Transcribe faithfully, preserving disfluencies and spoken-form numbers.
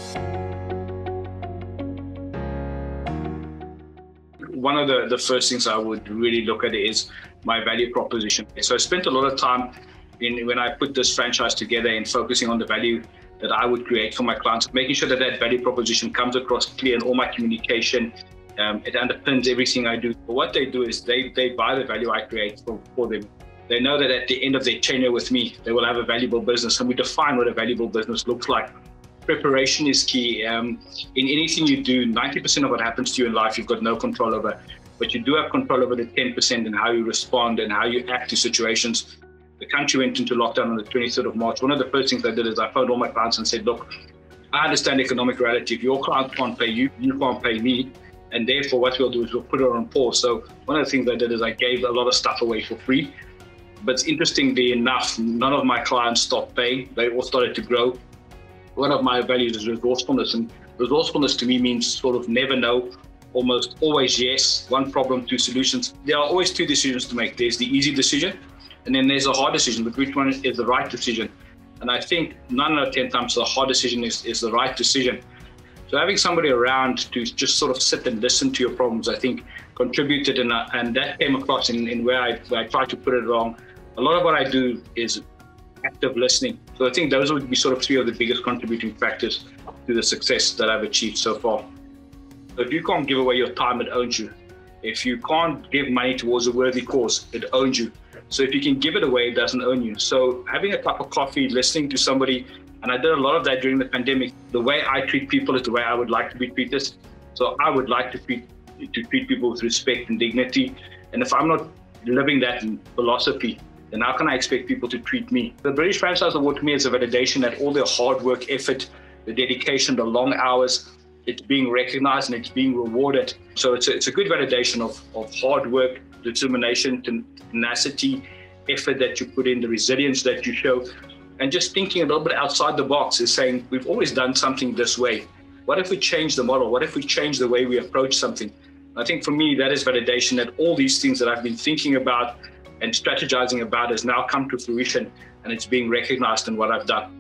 One of the, the first things I would really look at is my value proposition. So I spent a lot of time in when I put this franchise together in focusing on the value that I would create for my clients, making sure that that value proposition comes across clear in all my communication. Um, it underpins everything I do. But what they do is they, they buy the value I create for, for them. They know that at the end of their tenure with me, they will have a valuable business, and we define what a valuable business looks like. Preparation is key. Um, in anything you do, ninety percent of what happens to you in life, you've got no control over. But you do have control over the ten percent in how you respond and how you act to situations. The country went into lockdown on the twenty-third of March. One of the first things I did is I phoned all my clients and said, look, I understand economic reality. If your client can't pay you, you can't pay me. And therefore, what we'll do is we'll put it on pause. So one of the things I did is I gave a lot of stuff away for free. But interestingly enough, none of my clients stopped paying. They all started to grow. One of my values is resourcefulness, and resourcefulness to me means sort of never no, almost always yes, one problem, two solutions. There are always two decisions to make. There's the easy decision, and then there's a hard decision, but which one is the right decision? And I think nine out of ten times the hard decision is, is the right decision. So having somebody around to just sort of sit and listen to your problems, I think contributed, and, and that came across in, in where, I, where I tried to put it wrong. A lot of what I do is active listening. So I think those would be sort of three of the biggest contributing factors to the success that I've achieved so far. So if you can't give away your time, it owns you. If you can't give money towards a worthy cause, it owns you. So if you can give it away, it doesn't own you. So having a cup of coffee, listening to somebody, and I did a lot of that during the pandemic. The way I treat people is the way I would like to be treated. So I would like to treat, to treat people with respect and dignity. And if I'm not living that philosophy, then how can I expect people to treat me? The British Franchise Award to me is a validation that all their hard work, effort, the dedication, the long hours, it's being recognized and it's being rewarded. So it's a, it's a good validation of, of hard work, determination, tenacity, effort that you put in, the resilience that you show, and just thinking a little bit outside the box is saying, we've always done something this way. What if we change the model? What if we change the way we approach something? I think for me, that is validation that all these things that I've been thinking about and strategizing about has now come to fruition, and it's being recognized in what I've done.